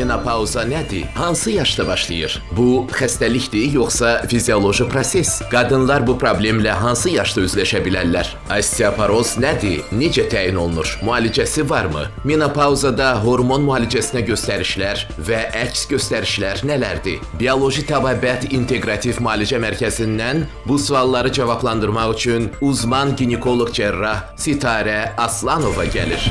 Menopauza nədir? Hansı yaşda başlayır? Bu xəstəlikdir yoxsa fizioloji proses? Qadınlar bu problemlə hansı yaşda üzləşə bilərlər? Osteoporoz nədir? Necə təyin olunur? Müalicəsi varmı? Menopauzada hormon müalicəsinə göstərişlər və əks göstərişlər nələrdir? Bioloji təbabət inteqrativ müalicə mərkəzindən bu sualları cavablandırmaq üçün uzman ginekoloq cərrah Sitarə Aslanova gəlir.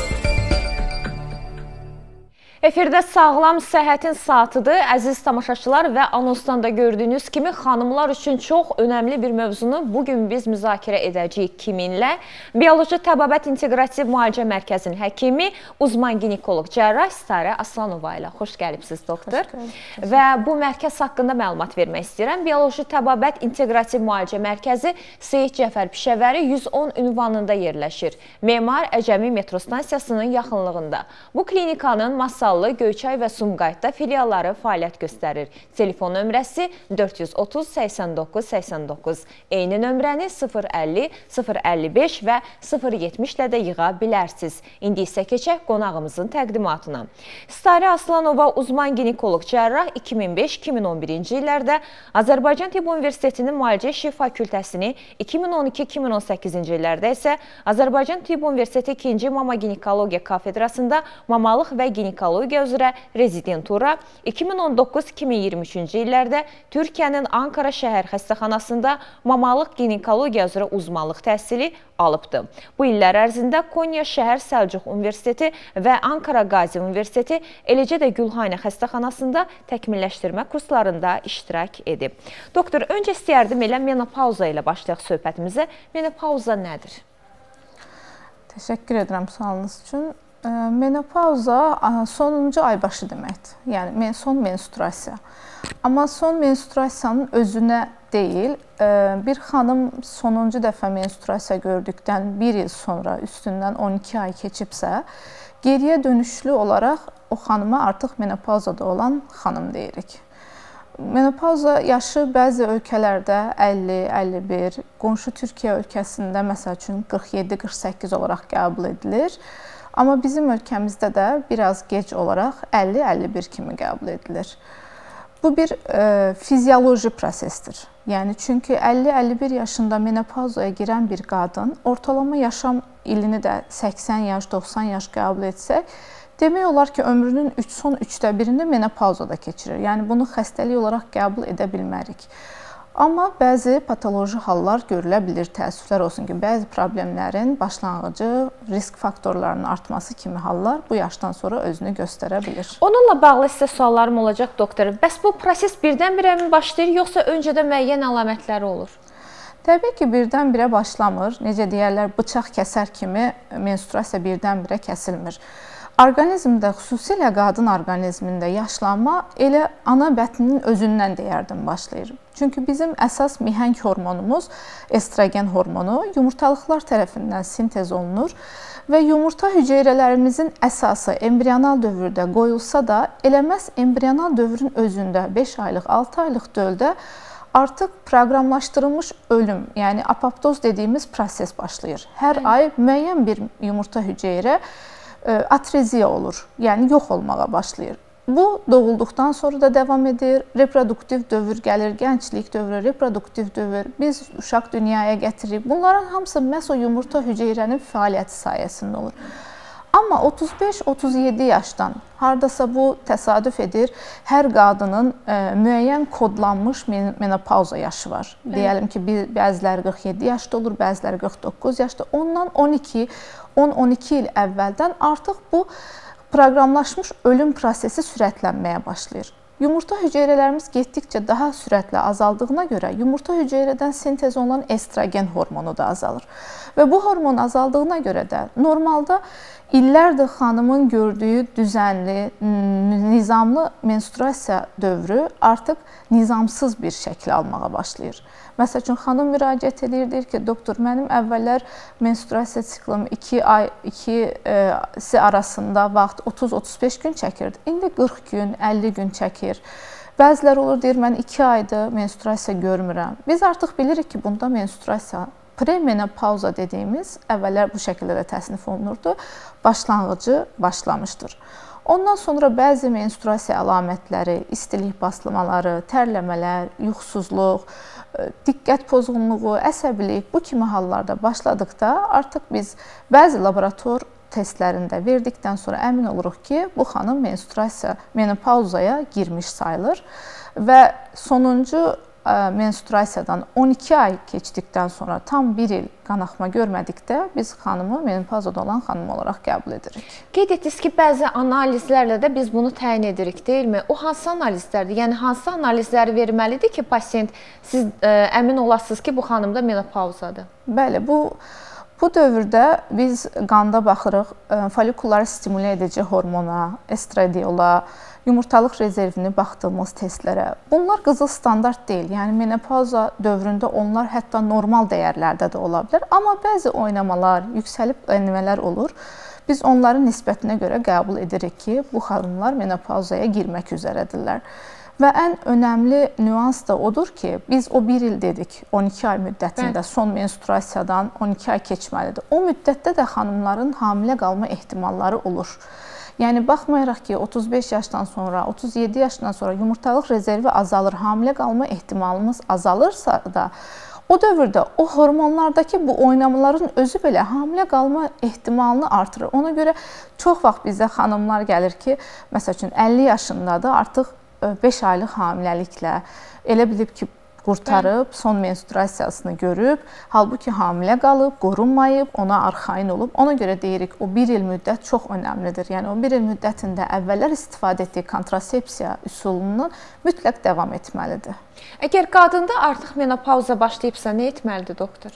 Efirdə Sağlam Səhhətin Saatıdır. Əziz tamaşaçılar və anonsdan da gördüyünüz kimi xanımlar üçün çox önəmli bir mövzunu bugün biz müzakirə edəcəyik. Kiminlə? Bioloji Təbabət İnteqrativ Müalicə Mərkəzinin həkimi, uzman ginekoloq cərrah Sitarə Aslanova ilə. Xoş gəlibsiniz, doktor. Və bu mərkəz haqqında məlumat vermək istəyirəm. Bioloji Təbabət İnteqrativ Müalicə Mərkəzi Seyid Cəfər Pişəvəri 110 ünvanında yerləşir. Memar Əcəmi metro stansiyasının yaxınlığında. Bu klinikanın Masallı, Göyçay və Sumqayıtda filialları fəaliyyət göstərir. Telefon nömrəsi 430 89 89. Eyni nömrəni 050 055 və 070 ilə də yığa bilərsiniz. İndi isə keçək qonağımızın təqdimatına. Sitarə Aslanova uzman ginekoloq cərrah 2005-2011-ci illərdə Azərbaycan Tibb Universitetinin Müalicə İşi Fakültəsini, 2012-2018-ci illərdə isə Azərbaycan Tibb Universiteti 2-ci Mama Ginekologiya Kafedrasında mamalıq və ginekologiya üzrə rezidentura, 2019-2023-cü illərdə Türkiyənin Ankara şəhər xəstəxanasında mamalıq ginekologiya üzrə uzmanlıq təhsili alıbdır. Bu illər ərzində Konya Şəhər Səlcuq Universiteti və Ankara Qazi Universiteti, eləcə də Gülhane xəstəxanasında təkmilləşdirmə kurslarında iştirak edib. Doktor, öncə istəyərdim elə menopauza ilə başlayaq söhbətimizə. Menopauza nədir? Təşəkkür edirəm sualınız üçün. Menopauza sonuncu aybaşı deməkdir. Yəni son menstruasiya. Amma son menstruasiyanın özünə deyil, bir xanım sonuncu dəfə menstruasiya gördükdən 1 il sonra üstündən 12 ay keçibsə, geriyə dönüşlü olaraq o xanıma artıq menopauzada olan xanım deyirik. Menopauza yaşı bəzi ölkələrdə 50-51, qonşu Türkiyə ölkəsində məsəl üçün 47-48 olaraq qəbul edilir. Amma bizim ölkəmizdə də biraz gec olaraq 50-51 kimi qəbul edilir. Bu bir fizioloji prosesdir. Yəni, çünki 50-51 yaşında menopauzaya girən bir qadın ortalama yaşam ilini də 80 yaş, 90 yaş qəbul etsək, demək olar ki, ömrünün son 3/1-ini menopauzada keçirir. Yəni, bunu xəstəlik olaraq qəbul edə bilmərik. Amma bəzi patoloji hallar görülə bilir, təəssüflər olsun ki, bəzi problemlərin başlanğıcı, risk faktorlarının artması kimi hallar bu yaşdan sonra özünü göstərə bilir. Onunla bağlı sizə suallarım olacaq, doktor. Bəs bu proses birdən-birə mi başlayır, yoxsa öncədə müəyyən əlamətləri olur? Təbii ki, birdən-birə başlamır. Necə deyərlər, bıçaq kəsər kimi menstruasiya birdən-birə kəsilmir. Orqanizmdə, xüsusilə qadın orqanizmində yaşlanma elə ana bətninin özündən deyərdim başlayır. Çünki bizim əsas mihəng hormonumuz, estrogen hormonu, yumurtalıqlar tərəfindən sintez olunur və yumurta hüceyrələrimizin əsası embrional dövrdə qoyulsa da, elə məhz embrional dövrün özündə 5 aylıq, 6 aylıq dövrdə artıq proqramlaşdırılmış ölüm, yəni apoptoz dediyimiz proses başlayır. Hər ay müəyyən bir yumurta hüceyrə atreziya olur, yəni yox olmağa başlayır. Bu doğulduqdan sonra da davam edir, reproduktiv dövr gəlir, gənclik dövrü, reproduktiv dövr, biz uşaq dünyaya gətiririk. Bunların hamısı məhz o yumurta hüceyrənin fəaliyyəti sayəsində olur. Amma 35-37 yaşdan, hardasa bu təsadüf edir, hər qadının müəyyən kodlanmış menopauza yaşı var. Deyəlim ki, bəziləri 47 yaşda olur, bəziləri 49 yaşda. Ondan 10-12 il əvvəldən artıq bu proqramlaşmış ölüm prosesi sürətlənməyə başlayır. Yumurta hüceyrələrimiz getdikcə daha sürətlə azaldığına görə yumurta hüceyrədən sintez olunan estrogen hormonu da azalır. Və bu hormon azaldığına görə də normalda illərdir xanımın gördüyü düzənli, nizamlı menstruasiya dövrü artıq nizamsız bir şəkil almağa başlayır. Məsəl üçün, xanım müraciət edir, deyir ki, doktor, mənim əvvəllər menstruasiya siklım 2 ay, 2 arasında vaxt 30-35 gün çəkirdi. İndi 40 gün, 50 gün çəkir. Bəzilər olur, deyir, mən 2 aydır menstruasiya görmürəm. Biz artıq bilirik ki, bunda menstruasiya, premenopauza dediyimiz, əvvəllər bu şəkildə də təsnif olunurdu, başlanğıcı başlamışdır. Ondan sonra bəzi menstruasiya əlamətləri, istilik basılmaları, tərləmələr, yuxusuzluq, diqqət pozğunluğu, əsəbilik bu kimi hallarda başladıqda artıq biz bəzi laborator testlərində verdikdən sonra əmin oluruq ki, bu xanım menopauzaya girmiş sayılır və sonuncu menstruasiyadan 12 ay keçdikdən sonra tam 1 il qanaxma görmədikdə biz xanımı menopauzada olan xanım olaraq qəbul edirik. Qeyd etdiniz ki, bəzi analizlərlə də biz bunu təyin edirik, deyilmi? O hansı analizlərdir? Yəni hansı analizləri verməlidir ki, pasiyent siz əmin olasınız ki, bu xanım da menopauzadır? Bəli, bu dövrdə biz qanda baxırıq follikulları stimulə edici hormona, estradiola, yumurtalıq rezervini baxdığımız testlərə. Bunlar qızıl standart deyil. Yəni menopauza dövründə onlar hətta normal dəyərlərdə də ola bilər. Amma bəzi oynamalar, yüksəlib enmələr olur. Biz onların nisbətinə görə qəbul edirik ki, bu xanımlar menopauzaya girmək üzrədirlər. Və ən önəmli nüans da odur ki, biz o 1 il dedik, 12 ay müddətində son menstruasiyadan 12 ay keçməlidir. O müddətdə də xanımların hamilə qalma ehtimalları olur. Yəni, baxmayaraq ki, 35 yaşdan sonra, 37 yaşdan sonra yumurtalıq rezervi azalır, hamilə qalma ehtimalımız azalırsa da, o dövrdə o hormonlardakı bu oynamaların özü belə hamilə qalma ehtimalını artırır. Ona görə çox vaxt bizə xanımlar gəlir ki, məsəl üçün 50 yaşındadır, artıq 5 aylıq hamiləliklə elə bilib ki, qurtarıb, son menstruasiyasını görüb, halbuki hamilə qalıb, qorunmayıb, ona arxain olub. Ona görə deyirik, o 1 il müddət çox önəmlidir. Yəni, o 1 il müddətində əvvəllər istifadə etdiyi kontrasepsiya üsulundan mütləq davam etməlidir. Əgər qadında artıq menopauza başlayıbsa, nə etməlidir doktor?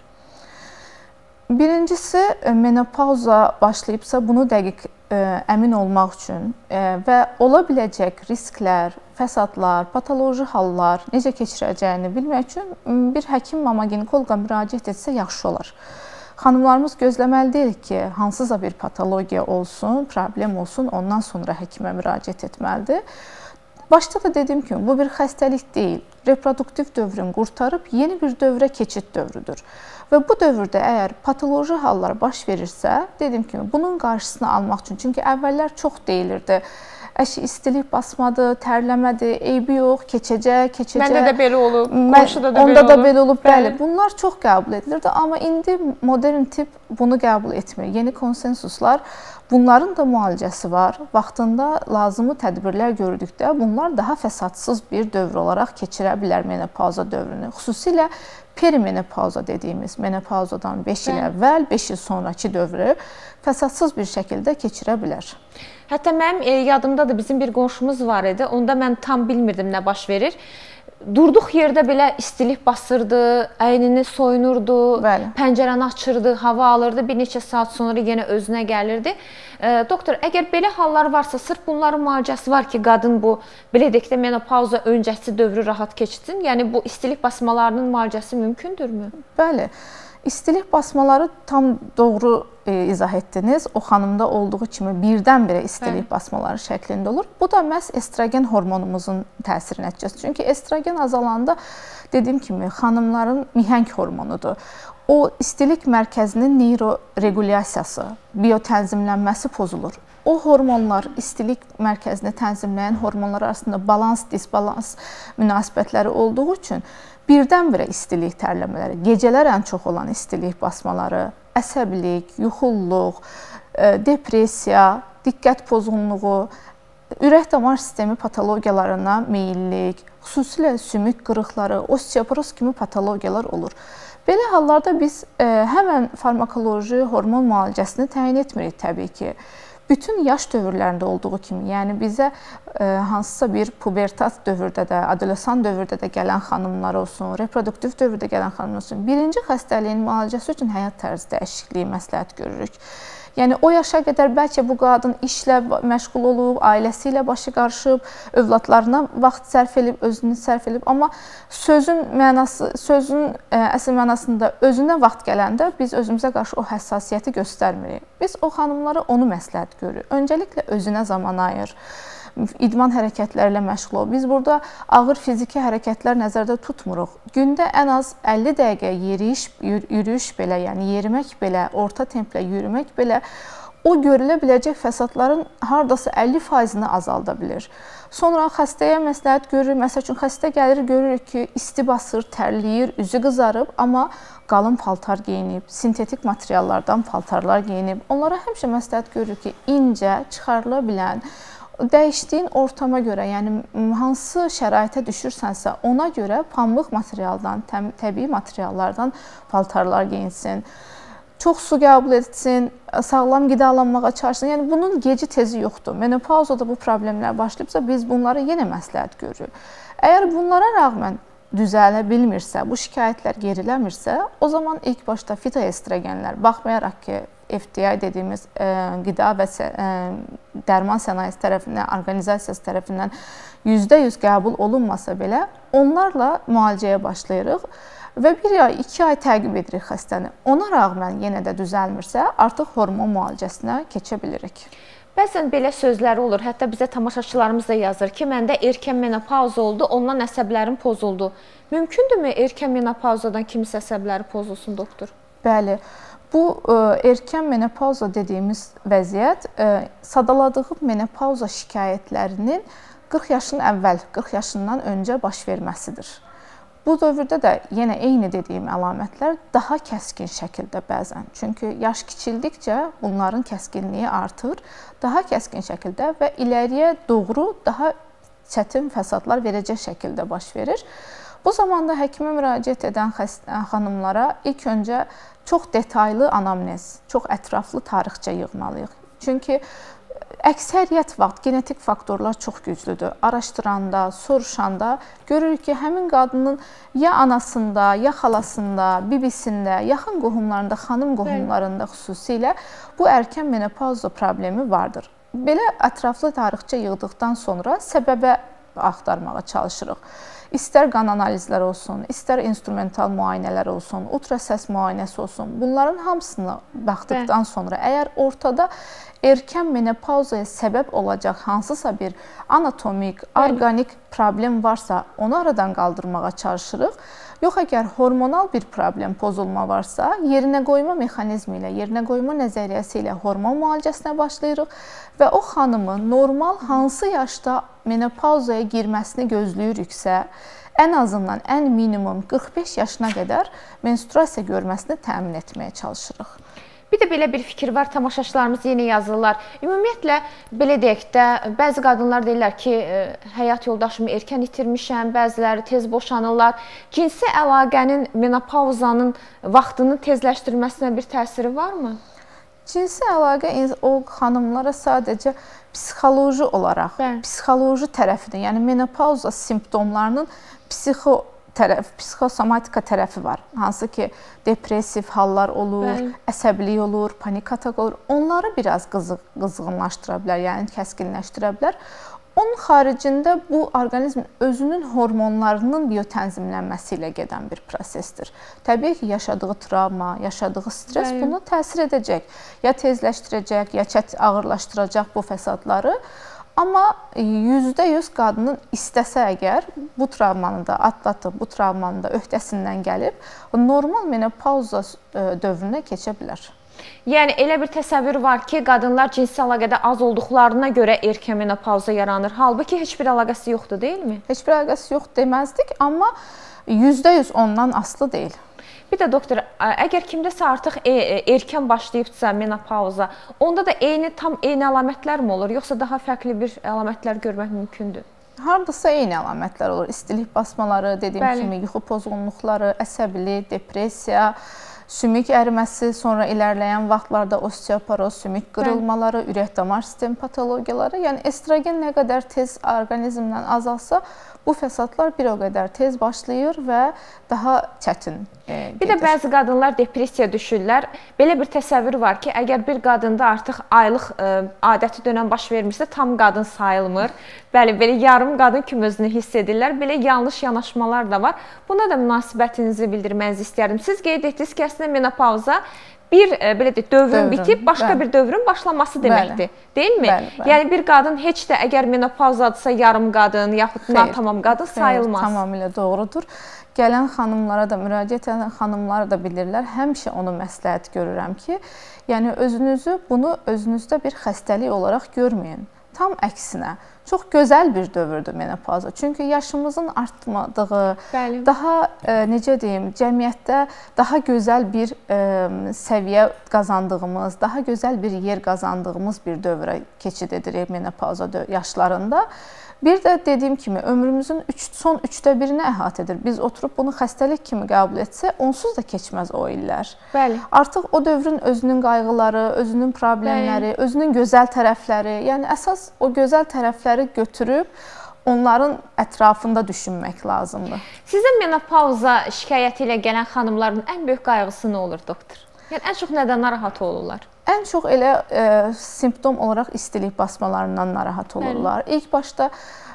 Birincisi, menopauza başlayıbsa, bunu dəqiq əmin olmaq üçün və ola biləcək risklər, fəsadlar, patoloji hallar necə keçirəcəyini bilmək üçün bir həkim mama-ginekoloqa müraciət etsə yaxşı olar. Xanımlarımız gözləməli deyil ki, hansısa bir patologiya olsun, problem olsun, ondan sonra həkimə müraciət etməlidir. Başda da dediyim kimi, bu bir xəstəlik deyil, reproduktiv dövrün qurtarıb yeni bir dövrə keçid dövrüdür. Və bu dövrdə əgər patoloji hallar baş verirsə, dediyim kimi, bunun qarşısını almaq üçün, çünki əvvəllər çox deyilirdi, istilik basmadı, tərləmədi, eybi yox, keçəcək. Məndə də belə olub, qonşuda da belə olub. Onda da belə olub, bəli. Bunlar çox qəbul edilirdi, amma indi modern tibb bunu qəbul etmir. Yeni konsensuslar, bunların da müalicəsi var. Vaxtında lazımı tədbirlər gördükdə bunlar daha fəsadsız bir dövr olaraq keçirə bilər menopauza dövrünü. Xüsusilə perimenopauza dediyimiz, menopauzadan 5 il əvvəl, 5 il sonraki dövrü fəsadsız bir şəkildə keçirə bilər. Hətta mənim yadımdadır, bizim bir qonşumuz var idi, onda mən tam bilmirdim nə baş verir. Durduq yerdə belə istilik basırdı, əynini soyunurdu, pəncərəni açırdı, hava alırdı, bir neçə saat sonra yenə özünə gəlirdi. Doktor, əgər belə hallar varsa, sırf bunların müalicəsi var ki, qadın bu, belə deyək də, menopauza öncəsi dövrü rahat keçsin, yəni bu istilik basmalarının müalicəsi mümkündürmü? Bəli, istilik basmaları tam doğru izah etdiniz. O xanımda olduğu kimi birdən-birə istilik basmaları şəklində olur. Bu da məhz estrogen hormonumuzun təsiri nəticəsi. Çünki estrogen azalanda, dediyim kimi, xanımların mihəng hormonudur. O istilik mərkəzinin neyroregulyasiyası, biotənzimlənməsi pozulur. O hormonlar, istilik mərkəzini tənzimləyən hormonlar arasında balans, disbalans münasibətləri olduğu üçün birdən-birə istilik tərləmələri, gecələr ən çox olan istilik basmaları, əsəbilik, yuxulluq, depressiya, diqqət pozğunluğu, ürək-damar sistemi patologiyalarına meyillik, xüsusilə sümük qırıqları, osteoporoz kimi patologiyalar olur. Belə hallarda biz həmən farmakoloji, hormon müalicəsini təyin etmirik təbii ki. Bütün yaş dövrlərində olduğu kimi, yəni bizə hansısa bir pubertat dövrdə də, adolessan dövrdə də gələn xanımlar olsun, reproduktiv dövrdə gələn xanımlar olsun, birinci xəstəliyin müalicəsi üçün həyat tərzi dəyişikliyi məsləhət görürük. Yəni o yaşa qədər bəlkə bu qadın işlə məşğul olub, ailəsi ilə başı qarışıb, övladlarına vaxt sərf edib, özünü sərf edib, amma sözün əsl mənasında özünə vaxt gələndə biz özümüzə qarşı o həssasiyyəti göstərmirik. Biz o xanımlara onu məsləhət görürük. Öncəliklə özünə zaman ayır. İdman hərəkətlərlə məşğul ol. Biz burada ağır fiziki hərəkətlər nəzərdə tutmuruq. Gündə ən az 50 dəqiqə yürüyüş belə, yəni yerimək belə, orta templə yürümək belə o görülə biləcək fəsadların hardasa 50%-ni azalda bilir. Sonra xəstəyə məsləhət görür. Məsəl üçün xəstə gəlir, görürük ki, isti basır, tərləyir, üzü qızarıb, amma qalın paltar geyinib, sintetik materiallardan paltarlar geyinib. Onlara həmişə məsləhət görür ki, incə, çıxarıla bilən, dəyişdiyin ortama görə, yəni hansı şəraitə düşürsənsə, ona görə pambıq materialdan, təbii materiallardan paltarlar geyinsin. Çox su qəbul etsin, sağlam qidalanmağa çalışsın. Yəni bunun geci tezi yoxdur. Menopauzada bu problemlər başlayıbsa, biz bunları yenə məsləhət görürük. Əgər bunlara rəğmən düzələ bilmirsə, bu şikayətlər geriləmirsə, o zaman ilk başda fitoestrogenlər, baxmayaraq ki, FDA dediyimiz qida və dərman sənayesi tərəfindən, orqanizasiyası tərəfindən %100 qəbul olunmasa belə, onlarla müalicəyə başlayırıq və 1 ay, 2 ay təqib edirik xəstəni. Ona rəğmən yenə də düzəlmirsə, artıq hormon müalicəsinə keçə bilirik. Bəzən belə sözləri olur, hətta bizə tamaşaçılarımız da yazır ki, məndə erkən menopauza oldu, ondan əsəblərim pozuldu. Mümkündürmü erkən menopauzadan kimisə əsəbləri pozulsun, doktor? Bəli. Bu erkən menopauza dediyimiz vəziyyət sadaladığım menopauza şikayətlərinin 40 yaşın əvvəl, 40 yaşından öncə baş verməsidir. Bu dövrdə də yenə eyni dediyim əlamətlər daha kəskin şəkildə bəzən. Çünki yaş kiçildikcə bunların kəskinliyi artır, daha kəskin şəkildə və iləriyə doğru daha çətin fəsadlar verəcək şəkildə baş verir. Bu zamanda həkimə müraciət edən xanımlara ilk öncə çox detaylı anamnez, çox ətraflı tarixçə yığmalıyıq. Çünki əksəriyyət vaxt genetik faktorlar çox güclüdür. Araşdıranda, soruşanda görürük ki, həmin qadının ya anasında, ya xalasında, bibisində, yaxın qohumlarında, xanım qohumlarında xüsusilə bu erkən menopauza problemi vardır. Belə ətraflı tarixçə yığdıqdan sonra səbəbə axtarmağa çalışırıq. İstər qan analizləri olsun, istər instrumental müayinələr olsun, ultrasəs müayinəsi olsun. Bunların hamısını baxdıqdan sonra əgər ortada erkən menopauzaya səbəb olacaq hansısa bir anatomik, orqanik problem varsa, onu aradan qaldırmağa çalışırıq. Yox, əgər hormonal bir problem, pozulma varsa, yerinə qoyma mexanizmi ilə, yerinə qoyma nəzəriyyəsi ilə hormon müalicəsinə başlayırıq və o xanımın normal hansı yaşda menopauzaya girməsini gözləyiriksə, ən azından ən minimum 45 yaşına qədər menstruasiya görməsini təmin etməyə çalışırıq. Bir də belə bir fikir var, tamaşaçılarımız yenə yazırlar. Ümumiyyətlə, belə deyək də, bəzi qadınlar deyirlər ki, həyat yoldaşımı erkən itirmişəm, bəziləri tez boşanırlar. Cinsi əlaqənin menopauzanın vaxtını tezləşdirməsinə bir təsiri varmı? Cinsi əlaqə o xanımlara sadəcə psixoloji olaraq, psixoloji tərəfidir. Yəni menopauza simptomlarının psixosomatika tərəfi var. Hansı ki, depressiv hallar olur, əsəbilik olur, panik atak olur. Onları biraz qızğınlaşdıra bilər, yəni kəskinləşdirə bilər. Onun xaricində bu orqanizmin özünün hormonlarının biotənzimlənməsi ilə gedən bir prosesdir. Təbii ki, yaşadığı travma, yaşadığı stres buna təsir edəcək. Ya tezləşdirəcək, ya ağırlaşdıracaq bu fəsadları. Amma %100 qadının istəsə əgər bu travmanı da atlatıb, bu travmanı da öhdəsindən gəlib, normal menopauza dövrünə keçə bilər. Yəni, elə bir təsəvvür var ki, qadınlar cinsi əlaqədə az olduqlarına görə erkən menopauza yaranır. Halbuki heç bir əlaqəsi yoxdur, deyilmi? Heç bir əlaqəsi yox deməzdik, amma %100 ondan asılı deyil. Bir də doktor, əgər kimdəsə artıq erkən başlayıbsa menopauza, onda da tam eyni əlamətlər mi olur, yoxsa daha fərqli bir əlamətlər görmək mümkündür? Hardasa eyni əlamətlər olur. İstilik basmaları, dediyim kimi, yuxu pozğunluqları, əsəbilik, depressiya, sümük əriməsi, sonra ilərləyən vaxtlarda osteoporoz, sümük qırılmaları, ürək-damar sistemi patologiyaları. Yəni, estrogen nə qədər tez orqanizmdən azalsa, bu fəsadlar bir o qədər tez başlayır və daha çətin gedir. Bir də bəzi qadınlar depressiyaya düşürlər. Belə bir təsəvvür var ki, əgər bir qadında artıq aylıq adəti dönəm baş vermirsə, tam qadın sayılmır. Bəli, belə yarım qadın kimi özünü hiss edirlər. Belə yanlış yanaşmalar da var. Buna da münasibətinizi bildirmənizi istərdim. Siz qeyd etdiniz ki, əslində menopauza bir belə deyək, dövrün bitib, başqa bir dövrün başlaması deməkdir. Deyilmi? Yəni bir qadın heç də əgər menopavzadırsa yarım qadın, yaxud natamam qadın sayılmaz. Tamamilə doğrudur. Gələn xanımlara da, müraciət edən xanımlar da bilirlər. Həmişə onu məsləhət görürəm ki, yəni özünüzü bunu özünüzdə bir xəstəlik olaraq görməyin. Tam əksinə, çox gözəl bir dövrdür menopauza. Çünki yaşımızın artmadığı, daha necə deyim, cəmiyyətdə daha gözəl bir səviyyə qazandığımız, daha gözəl bir yer qazandığımız bir dövrə keçid edirik menopauza yaşlarında. Bir də dediyim kimi ömrümüzün son 1/3-ni əhatə edir. Biz oturub bunu xəstəlik kimi qəbul etsək, onsuz da keçməz o illər. Artıq o dövrün özünün qayğıları, özünün problemləri, özünün gözəl tərəfləri, yəni əsas o gözəl tərəfləri götürüb onların ətrafında düşünmək lazımdır. Sizin menopauza şikayəti ilə gələn xanımların ən böyük qayğısı nə olur, doktor? Yəni ən çox nədən narahat olurlar? Ən çox elə simptom olaraq istilik basmalarından narahat olurlar. İlk başda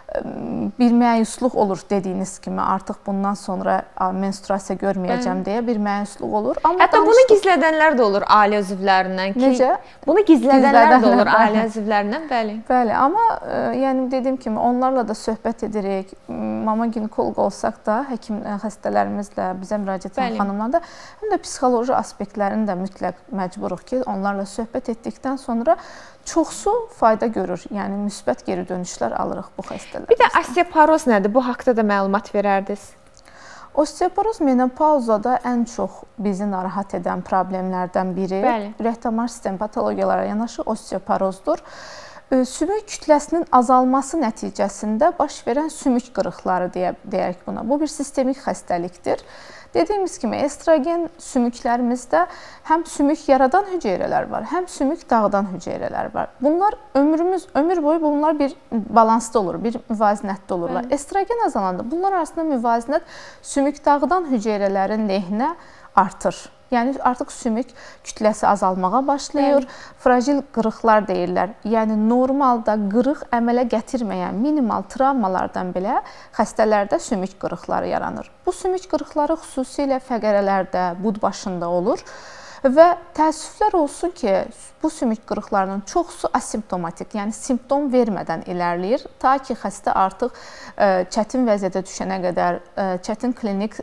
bir məyusluq olur dediyiniz kimi, artıq bundan sonra menstruasiya görməyəcəm deyə bir məyusluq olur. Hətta bunu gizlədənlər də olur ailə üzvlərindən ki. Necə? Bunu gizlədənlər də olur ailə üzvlərindən, bəli. Bəli, amma yəni dediyim kimi onlarla da söhbət edirik. Mama ginekoloq olsaq da, həkim xəstələrimizlə bizə müraciət edən xanımlarla da həm də psixoloji aspektlərini də mütləq məcburuq ki, onlarla söhbət etdikdən sonra çoxsu fayda görür. Yəni müsbət geri dönüşlər alırıq bu xəstələrdə. Bir də osteoporoz nədir? Bu haqqda da məlumat verərdiniz. Osteoporoz menopauzada ən çox bizi narahat edən problemlərdən biri. Ürək-damar sistemi patologiyalara yanaşı osteoporozdur. Sümük kütləsinin azalması nəticəsində baş verən sümük qırıqları deyək buna. Bu bir sistemik xəstəlikdir. Dediyimiz kimi estrogen sümüklərimizdə həm sümük yaradan hüceyrələr var, həm sümük dağıdan hüceyrələr var. Bunlar ömür boyu bunlar bir balansda olur, bir müvazinətdə olurlar. Estrogen azalanda bunlar arasında müvazinət sümük dağıdan hüceyrələrin lehinə artır. Yəni artıq sümük kütləsi azalmağa başlayır. Fragil qırıqlar deyirlər. Yəni normalda qırıq əmələ gətirməyən minimal travmalardan belə xəstələrdə sümük qırıqları yaranır. Bu sümük qırıqları xüsusilə fəqərələrdə, bud başında olur. Və təəssüflər olsun ki, bu sümük qırıqlarının çoxsu asimptomatik, yəni simptom vermədən ilərləyir. Ta ki, xəstə artıq çətin vəziyyətə düşənə qədər, çətin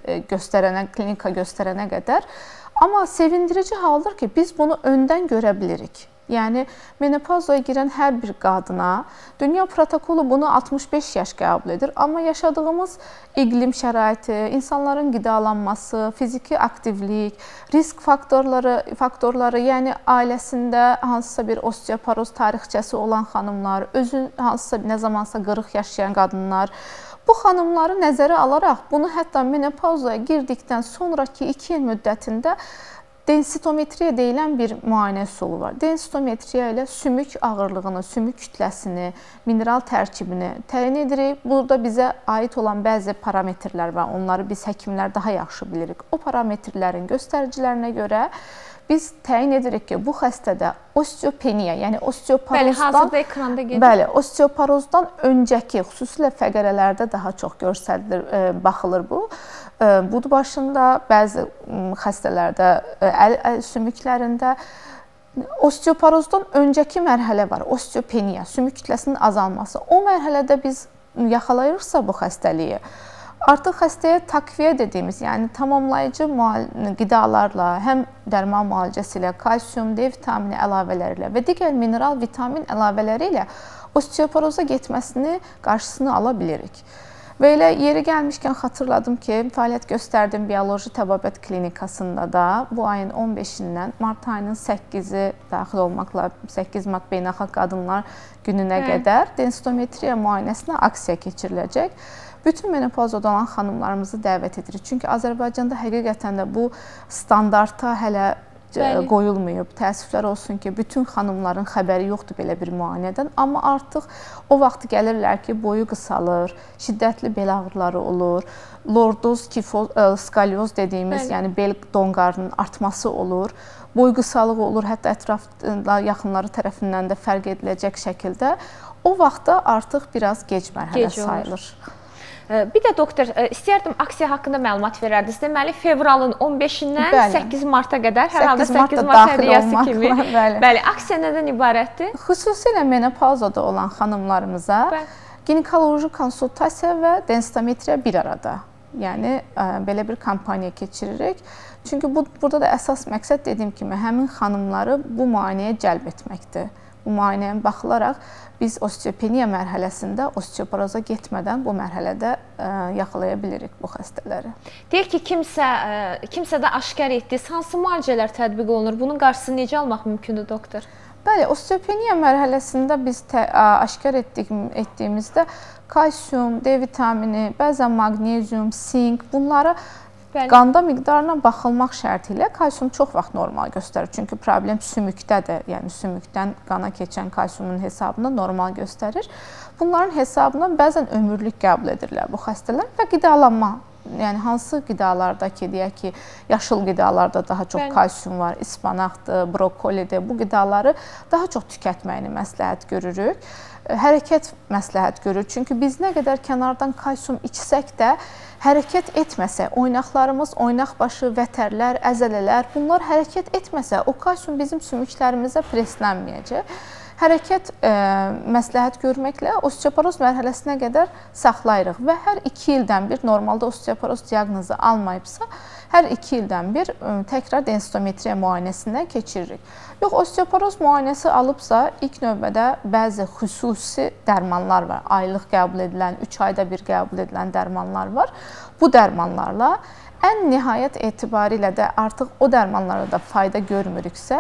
klinika göstərənə qədər. Amma sevindirici haldır ki, biz bunu öndən görə bilirik. Yəni, menopauzaya girən hər bir qadına dünya protokolu bunu 65 yaş qəbul edir. Amma yaşadığımız iqlim şəraiti, insanların qidalanması, fiziki aktivlik, risk faktorları, yəni ailəsində hansısa bir osteoporoz tarixçəsi olan xanımlar, özü hansısa nə zamansa qırıq yaşayan qadınlar, bu xanımları nəzərə alaraq bunu hətta menopauzaya girdikdən sonraki 2 il müddətində densitometriya deyilən bir müayinə üsulu var. Densitometriya ilə sümük ağırlığını, sümük kütləsini, mineral tərkibini təyin edirik. Burada bizə aid olan bəzi parametrlər var. Onları biz həkimlər daha yaxşı bilirik. O parametrlərin göstəricilərinə görə biz təyin edirik ki, bu xəstədə osteopeniya, yəni osteoporozdan öncəki, xüsusilə fəqərələrdə daha çox baxılır bu. Bud başında, bəzi xəstələrdə, əl sümüklərində osteoporozdan öncəki mərhələ var, osteopeniya, sümük kütləsinin azalması. O mərhələdə biz yaxalayırsa bu xəstəliyi, artıq xəstəyə takviyə dediyimiz, yəni tamamlayıcı qidalarla, həm dərman müalicəsi ilə, kalsium, D vitamini əlavələri ilə və digər mineral vitamin əlavələri ilə osteoporoza getməsini qarşısını ala bilirik. Və elə yeri gəlmişkən xatırladım ki, fəaliyyət göstərdim bioloji təbabət klinikasında da bu ayın 15-dən mart ayının 8-i daxil olmaqla 8 mart beynəlxalq qadınlar gününə qədər densitometriya müayinəsinə aksiya keçiriləcək. Bütün menopauzada olan xanımlarımızı dəvət edirik. Çünki Azərbaycanda həqiqətən də bu standarta hələ qoyulmayıb. Təəssüflər olsun ki, bütün xanımların xəbəri yoxdur belə bir müayinədən. Amma artıq o vaxt gəlirlər ki, boyu qısalır, şiddətli bel ağrıları olur, lordoz, skalyoz dediyimiz, yəni bel donqarının artması olur, boy qısalığı olur, hətta ətrafda yaxınları tərəfindən də fərq ediləcək şəkildə. O vaxtda artıq biraz gec mərhələ sayılır. Bir də doktor, istəyərdim aksiya haqqında məlumat verərdiniz. Deməli, fevralın 15-dən 8 marta qədər, hər halda 8 mart hədiyyəsi kimi. Bəli, aksiya nədən ibarətdir? Xüsusilə menopauzada olan xanımlarımıza ginekoloji konsultasiya və densitometriya bir arada. Yəni, belə bir kampaniya keçiririk. Çünki burada da əsas məqsəd dediyim kimi həmin xanımları bu müayinəyə cəlb etməkdir. Bu müayinəyə baxılaraq biz osteopeniya mərhələsində osteoporoza getmədən bu mərhələdə yaxalaya bilirik bu xəstələri. Deyək ki, kimsə də aşkar etdiniz, hansı müalicələr tətbiq olunur? Bunun qarşısını necə almaq mümkündür, doktor? Bəli, osteopeniya mərhələsində biz aşkar etdiyimizdə kalsium, D vitamini, bəzən maqnezium, sink, bunları qanda miqdarına baxılmaq şərti ilə kalsium çox vaxt normal göstərir. Çünki problem sümükdədir. Yəni, sümükdən qana keçən kalsiumun hesabına normal göstərir. Bunların hesabına bəzən ömürlük qəbul edirlər bu xəstələr və qidalanma. Yəni, hansı qidalarda ki, deyək ki, yaşıl qidalarda daha çox kalsium var, ispanaqdır, brokolidir. Bu qidaları daha çox tükətməyini məsləhət görürük. Hərəkət məsləhət görür. Çünki biz nə qədər kənardan kalsium içsək də, hərəkət etməsə, oynaqlarımız, oynaq başı, vətərlər, əzələlər, bunlar hərəkət etməsə, o kalsium bizim sümüklərimizə preslənməyəcək. Hərəkət məsləhət görməklə osteoporoz mərhələsinə qədər saxlayırıq və hər 2 ildən bir, normalda osteoporoz diaqnozu almayıbsa, hər 2 ildən bir təkrar densitometriya müayinəsindən keçiririk. Yox, osteoporoz müayinəsi alıbsa, ilk növbədə bəzi xüsusi dərmanlar var. Aylıq qəbul edilən, 3 ayda bir qəbul edilən dərmanlar var. Bu dərmanlarla ən nihayət etibarilə də artıq o dərmanlara da fayda görmürüksə,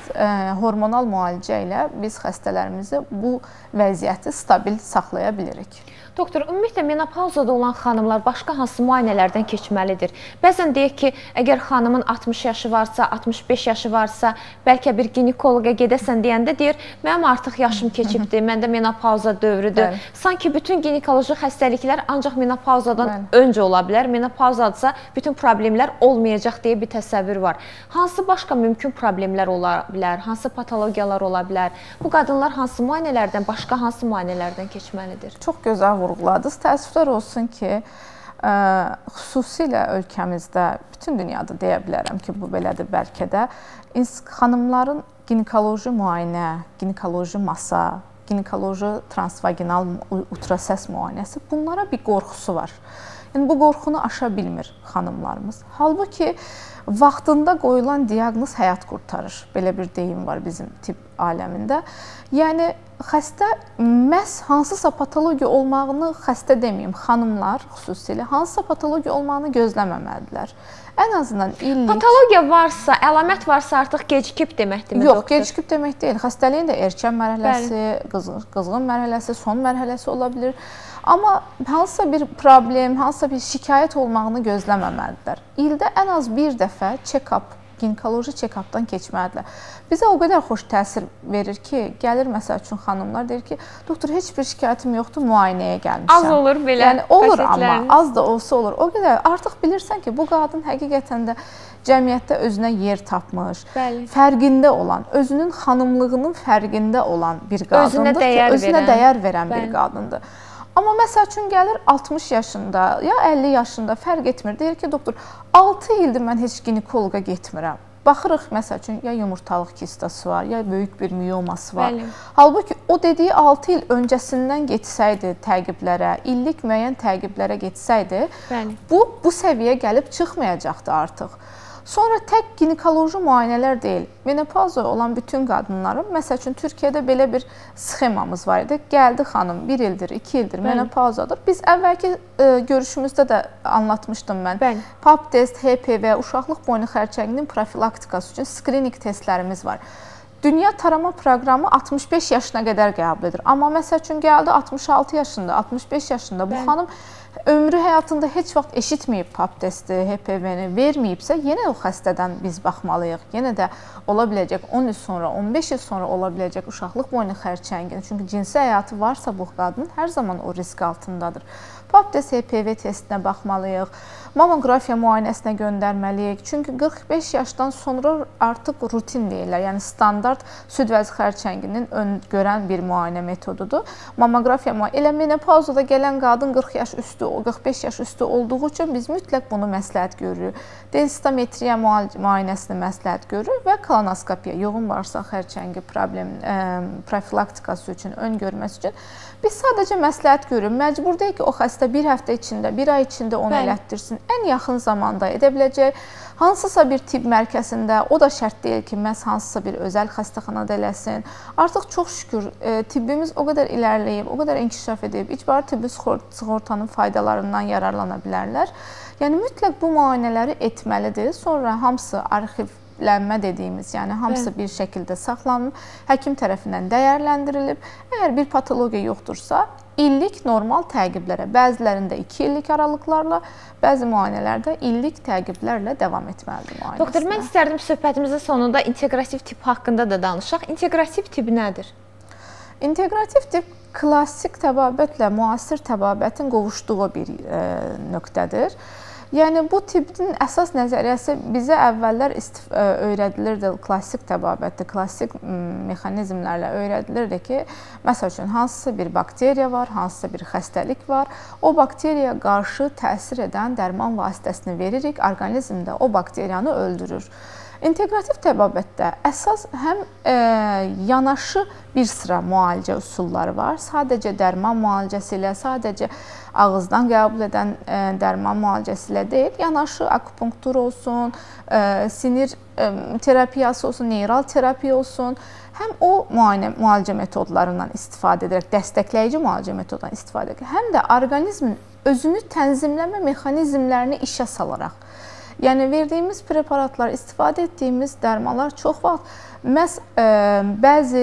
hormonal müalicə ilə biz xəstələrimizi bu vəziyyəti stabil saxlaya bilirik. Doktor, ümumiyyətlə menopauzada olan xanımlar başqa hansı müayinələrdən keçməlidir? Bəzən deyək ki, əgər xanımın 60 yaşı varsa, 65 yaşı varsa, bəlkə bir ginekoloqa gedəsən deyəndə deyir, mənim artıq yaşım keçibdir, məndə menopauza dövrüdür. Sanki bütün ginekoloji xəstəliklər ancaq menopauzadan öncə ola bilər, menopauzadısa bütün problemlər olmayacaq deyə bir təsəvvür var. Hansı başqa mümkün problemlər ola bilər, hansı patologiyalar ola bilər? Bu qadınlar hansı müayinələrdən, başqa hansı müayinələrdən keçməlidir? Çox gözəl vurğuladınız. Təəssüflər olsun ki, xüsusilə ölkəmizdə, bütün dünyada deyə bilərəm ki, bu belədir bəlkə də, xanımların ginekoloji müayinə, ginekoloji masa, ginekoloji transvaginal ultrasəs müayinəsi, bunlara bir qorxusu var. Yəni, bu qorxunu aşa bilmir xanımlarımız. Halbuki, vaxtında qoyulan diaqnoz həyat qurtarır. Belə bir deyim var bizim tibb aləmində. Yəni, xəstə məhz hansısa patologiya olmağını, xəstə deməyim, xanımlar xüsusilə hansısa patologiya olmağını gözləməməlidirlər. Ən azından illik... Patologiya varsa, əlamət varsa artıq gecikib deməkdir mi, doktor? Yox, gecikib demək deyil. Xəstəliyin də erkən mərhələsi, qızğın mərhələsi, son mərhələsi ola bilir. Amma hansısa bir problem, hansısa bir şikayət olmağını gözləməməlidirlər. İldə ən az bir dəfə check-up, ginekoloji check-updan keçməlidirlər. Bizə o qədər xoş təsir verir ki, gəlir məsəl üçün xanımlar deyir ki, doktor, heç bir şikayətim yoxdur, müayinəyə gəlmişəm. Az olur belə. Yəni, olur amma, az da olsa olur. O qədər, artıq bilirsən ki, bu qadın həqiqətən də cəmiyyətdə özünə yer tapmış, fərqində olan, özünün xanımlığının fərqində olan bir qadındır ki, özünə dəyər verən bir qadındır. Amma məsəl üçün gəlir 60 yaşında, ya 50 yaşında, fərq etmir. Deyir ki, doktor, 6 ildir mən heç ginekoloqa getmirəm. Baxırıq, məsəl üçün, ya yumurtalıq kistası var, ya böyük bir miyoması var. Halbuki, o dediyi 6 il öncəsindən getsəydi təqiblərə, illik müəyyən təqiblərə getsəydi, bu səviyyə gəlib çıxmayacaqdı artıq. Sonra tək ginekoloji müayinələr deyil, menopauza olan bütün qadınların, məsəl üçün, Türkiyədə belə bir sxemamız var idi. Gəldi xanım, 1 ildir, 2 ildir menopauzadır. Biz əvvəlki görüşümüzdə də anlatmışdım mən. PAP test, HPV, uşaqlıq boynu xərçənginin profilaktikası üçün skrining testlərimiz var. Dünya tarama proqramı 65 yaşına qədər qəbul edir. Amma məsəl üçün, gəldi 66 yaşında, 65 yaşında bu xanım ömrü həyatında heç vaxt eşitməyib PAP testi, HPV-ni verməyibsə, yenə o xəstədən biz baxmalıyıq. Yenə də ola biləcək 10 il sonra, 15 il sonra ola biləcək uşaqlıq boynu xərçəngin. Çünki cinsi həyatı varsa bu qadın hər zaman o risk altındadır. PAP test, HPV testinə baxmalıyıq, mamografiya müayinəsinə göndərməliyik. Çünki 45 yaşdan sonra artıq rutin deyirlər, yəni standart süd vəzi xərçənginin ön görən bir müayinə metodudur. Mamografiya müayinə, elə menopauzada gələn qadın 40 yaş üstü üstü, 45 yaş üstü olduğu üçün biz mütləq bunu məsləhət görürük. Densitometriya müayinəsini məsləhət görürük və kolonoskopiya, yoğun bağırsaq xərçəngi profilaktikası üçün, ön görməsi üçün biz sadəcə məsləhət görürük. Məcbur deyil ki, o xəstə bir həftə içində, bir ay içində onu elətdirsin. Ən yaxın zamanda edə biləcək. Hansısa bir tibb mərkəzində, o da şərt deyil ki, məhz hansısa bir özəl xəstəxanada eləsin. Artıq çox şükür tibbimiz o qədər irəliləyib, o qədər inkişaf edib, icbari tibbi sığortanın faydalarından yararlana bilərlər. Yəni mütləq bu müayinələri etməlidir. Sonra hamısı arxivlənmə dediyimiz, yəni hamısı bir şəkildə saxlanıb, həkim tərəfindən dəyərləndirilib. Əgər bir patologiya yoxdursa, illik normal təqiblərə, bəzilərində 2 illik aralıqlarla, bəzi müayinələrdə illik təqiblərlə davam etməlidir müayinəsinə. Doktor, mən istərdim söhbətimizin sonunda inteqrativ tibb haqqında da danışaq. İnteqrativ tibb nədir? İnteqrativ tibb klassik təbabətlə müasir təbabətin qovuşduğu bir nöqtədir. Yəni bu tibbin əsas nəzəriyyəsi bizə əvvəllər öyrədilirdi, klassik təbabətdə, klassik mexanizmlərlə öyrədilirdi ki, məsəl üçün hansısa bir bakteriya var, hansısa bir xəstəlik var, o bakteriyaya qarşı təsir edən dərman vasitəsini veririk, orqanizmdə o bakteriyanı öldürür. İnteqrativ təbabətdə əsas həm yanaşı bir sıra müalicə üsulları var. Sadəcə dərman müalicəsi ilə, sadəcə ağızdan qəbul edən dərman müalicəsi ilə deyil, yanaşı akupunktur olsun, sinir terapiyası olsun, neyral terapiya olsun. Həm o müalicə metodlarından istifadə edərək, dəstəkləyici müalicə metodlarından istifadə edərək, həm də orqanizmin özünü tənzimləmə mexanizmlərini işə salaraq. Yəni verdiyimiz preparatlar, istifadə etdiyimiz dərmanlar çox vaxt məhz bəzi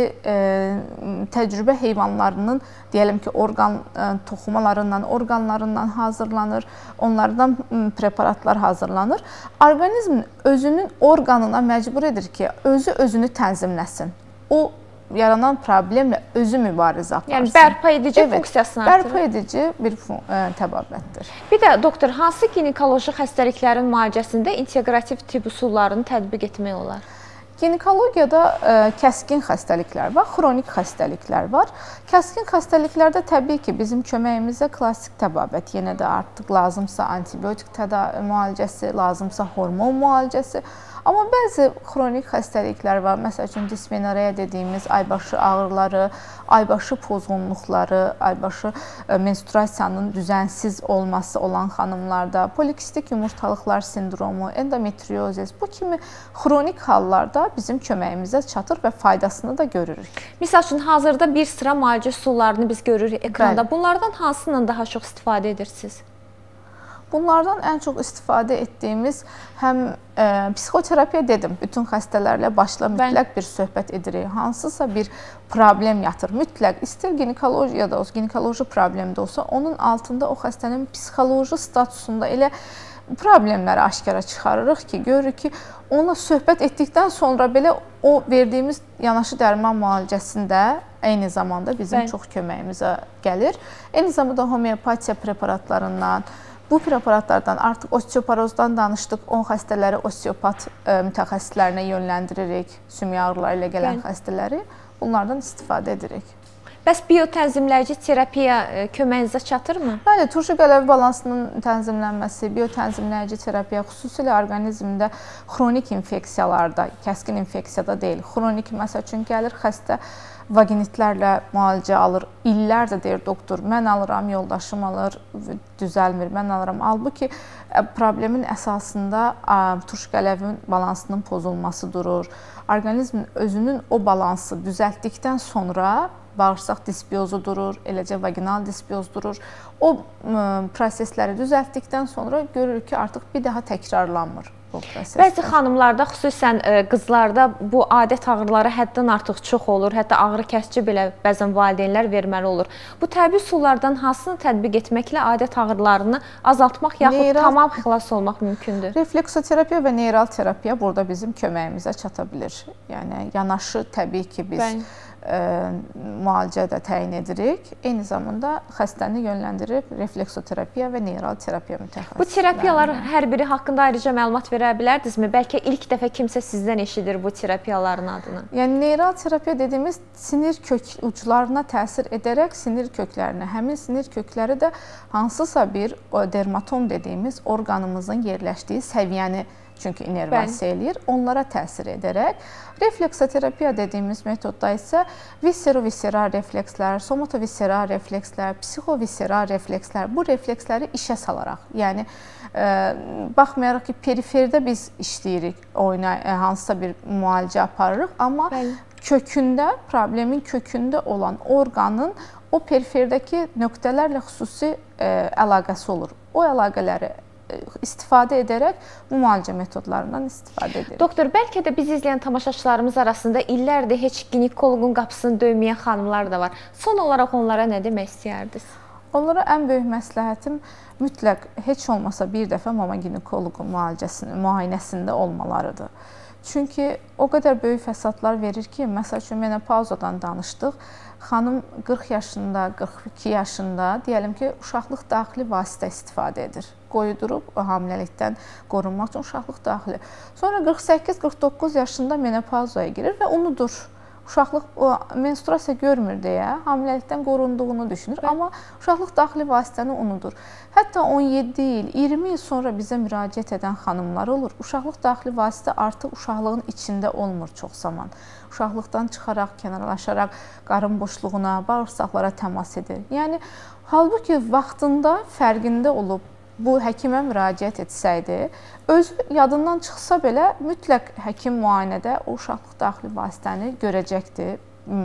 təcrübə heyvanlarının, deyəlim ki, orqan toxumalarından, orqanlarından hazırlanır, onlardan preparatlar hazırlanır. Orqanizmin özünün orqanına məcbur edir ki, özünü tənzimləsin. O yaranan problemlə özü mübarizə aparsın. Yəni bərpa edici funksiyasını artırır. Bərpa edici bir təbabətdir. Bir də doktor, hansı ginekoloji xəstəliklərin müalicəsində inteqrativ tibb üsullarını tətbiq etmək olar? Ginekologiyada kəskin xəstəliklər var, xronik xəstəliklər var. Kəskin xəstəliklərdə təbii ki, bizim köməyimizə klassik təbabət, yenə də artıq lazımsa antibiotik müalicəsi, lazımsa hormon müalicəsi. Amma bəzi xronik xəstəliklər var. Məsəl üçün dismenorreya dediyimiz aybaşı ağrıları, aybaşı pozğunluqları, aybaşı menstruasiyanın düzənsiz olması olan xanımlarda, polikistik yumurtalıqlar sindromu, endometriozis, bu kimi xronik hallarda bizim köməyimizə çatır və faydasını da görürük. Misal üçün, hazırda bir sıra müalicə üsullarını biz görürük ekranda. Bunlardan hansından daha çox istifadə edirsiniz? Bunlardan ən çox istifadə etdiyimiz həm psixoterapiya dedim, bütün xəstələrlə başla mütləq bir söhbət edirik. Hansısa bir problem yatır, mütləq istər ginekologiyada olsa, ginekoloji problemdə olsa, onun altında o xəstənin psixoloji statusunda elə problemləri aşkara çıxarırıq ki, görürük ki, onunla söhbət etdikdən sonra belə o verdiyimiz yanaşı dərman müalicəsində eyni zamanda bizim çox köməyimizə gəlir. Eyni zamanda homeopatiya preparatlarından, bu preparatlardan artıq osteoporozdan danışdıq, 10 xəstələri osteopat mütəxəssislərinə yönləndiririk, sümük ağrıları ilə gələn xəstələri, bunlardan istifadə edirik. Bəs biotənzimləyici terapiya köməyinizə çatırmı? Bəli, turşu qələvi balansının tənzimlənməsi, biotənzimləyici terapiya xüsusilə orqanizmdə xronik infeksiyalarda, kəskin infeksiyada deyil, xronik, məsəl üçün gəlir xəstə vaginitlərlə müalicə alır, illərdə deyir doktor, mən alıram, yoldaşım alır, düzəlmir, mən alıram. Halbuki problemin əsasında turşu qələvinin balansının pozulması durur. Orqanizmin özünün o balansı düzəltdikdən sonra bağırsaq disbiozu durur, eləcə vaginal disbioz durur. O prosesləri düzəltdikdən sonra görürük ki, artıq bir daha təkrarlanmır. Bəzi xanımlarda, xüsusən qızlarda bu adət ağrıları həddən artıq çox olur, hətta ağrı kəsici belə bəzən valideynlər verməli olur. Bu təbii üsullardan hansını tətbiq etməklə adət ağrılarını azaltmaq yaxud tamam xilas olmaq mümkündür? Refleksoterapiya və neyral terapiya burada bizim köməyimizə çata bilir. Yəni yanaşı təbii ki, biz müalicə də təyin edirik. Eyni zamanda xəstəni yönləndirib refleksoterapiya və neyral terapiya mütəxəssislərinə. Bu terapiyalar hər biri haqqında ayrıca məlumat verə bilərdinizmi? Bəlkə ilk dəfə kimsə sizdən eşidir bu terapiyaların adını. Yəni neyral terapiya dediyimiz sinir kök uclarına təsir edərək sinir köklərinə, həmin sinir kökləri də hansısa bir dermatom dediyimiz orqanımızın yerləşdiyi səviyyəni çünki innervasiya eləyir, onlara təsir edərək. Refleksoterapiya dediyimiz metodda isə viscerovisceral reflekslər, somatovisceral reflekslər, psixovisceral reflekslər, bu refleksləri işə salaraq, yəni baxmayaraq ki, periferdə biz işləyirik, hansısa bir müalicə aparırıq, amma kökündə, problemin kökündə olan orqanın o periferdəki nöqtələrlə xüsusi əlaqəsi olur. O əlaqələri istifadə edərək bu müalicə metodlarından istifadə edirik. Doktor, bəlkə də biz izləyən tamaşaçılarımız arasında illərdir heç ginekoloqun qapısını döyməyən xanımlar da var. Son olaraq onlara nə demək istəyərdiniz? Onlara ən böyük məsləhətim mütləq heç olmasa bir dəfə mama ginekoloqun müayinəsində olmalarıdır. Çünki o qədər böyük fəsadlar verir ki, məsəl üçün menopauzadan danışdıq. Xanım 40 yaşında, 42 yaşında, deyəlim ki, uşaqlıq daxili vasitə istifadə edir. Qoyudurub hamiləlikdən qorunmaq üçün uşaqlıq daxili. Sonra 48-49 yaşında menopauzaya girir və unudur. Uşaqlıq menstruasiya görmür deyə hamiləlikdən qorunduğunu düşünür, amma uşaqlıq daxili vasitəni unudur. Hətta 17 il, 20 il sonra bizə müraciət edən xanımlar olur. Uşaqlıq daxili vasitə artıq uşaqlığın içində olmur çox zaman. Uşaqlıqdan çıxaraq, kənarlaşaraq qarın boşluğuna, bağırsaqlara təmas edir. Yəni, halbuki vaxtında fərqində olub bu həkimə müraciət etsəydi, özü yadından çıxsa belə mütləq həkim müayinədə o uşaqlıq daxili vasitəni görəcəkdir,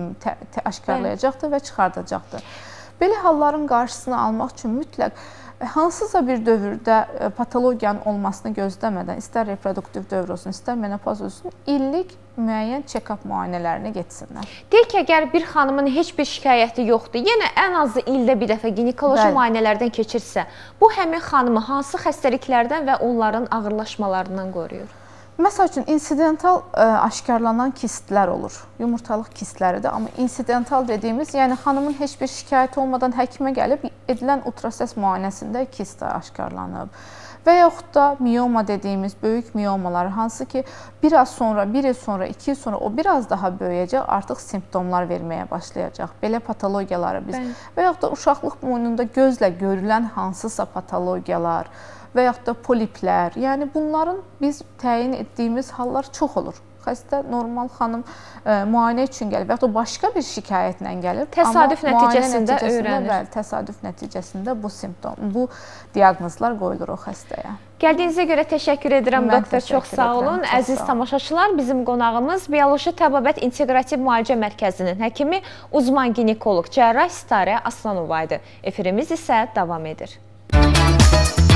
aşkarlayacaqdır və çıxardacaqdır. Belə halların qarşısını almaq üçün mütləq hansısa bir dövrdə patologiyanın olmasını gözləmədən, istər reproduktiv dövr olsun, istər menopoz olsun, illik müəyyən check-up müayinələrinə getsinlər. Deyək ki, əgər bir xanımın heç bir şikayəti yoxdur, yenə ən azı ildə bir dəfə ginekoloji müayinələrdən keçirsə, bu həmin xanımı hansı xəstəliklərdən və onların ağırlaşmalarından qoruyur? Məsəl üçün, insidental aşkarlanan kistlər olur. Yumurtalıq kistləridir, amma insidental dediyimiz, yəni xanımın heç bir şikayəti olmadan həkimə gəlib edilən ultrasəs müayinəsində kist aşkarlanıb. Və yaxud da miyoma dediyimiz böyük miyomalar, hansı ki, bir az sonra, bir il sonra, 2 il sonra o biraz daha böyüyəcək, artıq simptomlar verməyə başlayacaq. Belə patologiyaları biz və yaxud da uşaqlıq boynunda gözlə görülən hansısa patologiyalar, və yaxud da poliplər, yəni bunların biz təyin etdiyimiz hallar çox olur. Xəstə normal xanım müayinə üçün gəlib və yaxud da başqa bir şikayətlə gəlib. Təsadüf nəticəsində öyrənir. Bəli, təsadüf nəticəsində bu simptom, bu diaqnozlar qoyulur o xəstəyə. Gəldiyinizə görə təşəkkür edirəm, doktor. Çox sağ olun. Əziz tamaşaçılar, bizim qonağımız Bioloji Təbabət İnteqrativ Müalicə Mərkəzinin həkimi, uzman ginekoloq, cərrah Sitarə Aslanova idi. Efirimiz isə davam edir.